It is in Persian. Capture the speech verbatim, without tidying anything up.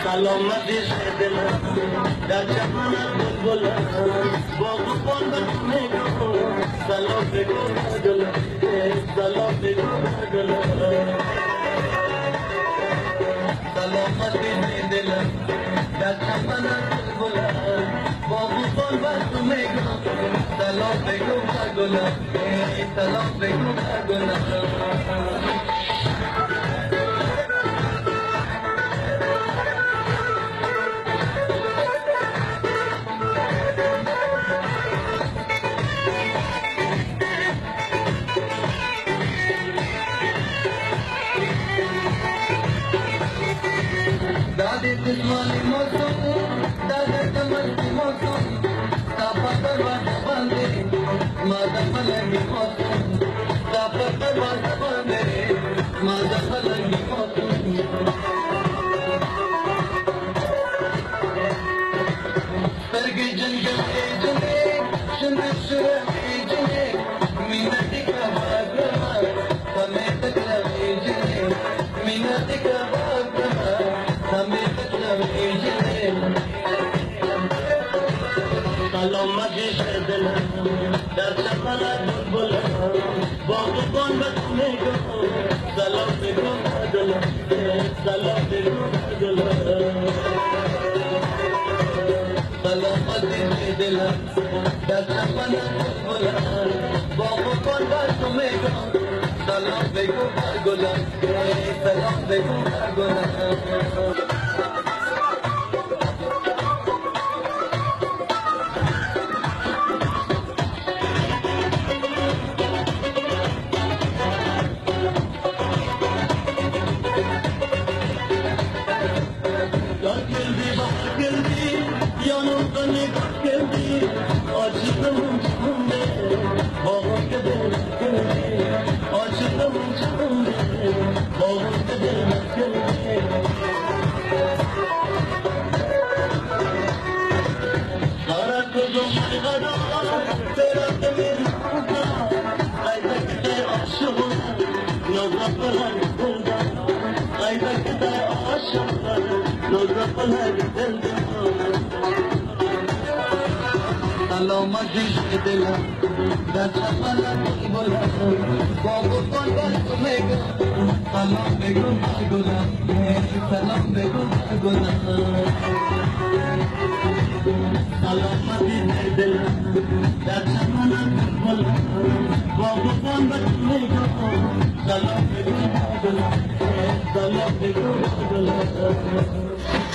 سلامتی شدل در چمن بلبل باغ بند نگاه سلام بگو دل سلام بگو دل سلامتی شدل در چمن بلبل باغ بند نگاه سلام بگو دل سلام بگو دل दादी दुश्मनी मौसम दादा कमल मौसम कापा दरवाजा बंदे मादा फलंगी मौसम कापा दरवाजा बंदे मादा फलंगी मौसम सरगे जंगल के जने सुने सुरे जने मिनट का भागमा समय तक रहे जने मिनट का भागमा سلامتی شدل در چمن بلبل باغ بند نگاه سلام بگو دل سلام بگو دل سلامتی شدل در چمن بلبل باغ بند نگاه سلام بگو گل سلام بگو گل yanımda ne geldi acıdım içimde bağım kadar geldi acıdım içimde bağım kadar geldi kara kızım kara ferhat bir kuda ayda gider aşığım nazaplar dilde ayda gider aşığım nazaplar dilde سلامتی شدل در چمن بلبل باغ بند نگاه سلام بگو گل سلام بگو گل سلامتی شدل در چمن بلبل باغ بند نگاه سلام بگو گل سلام بگو گل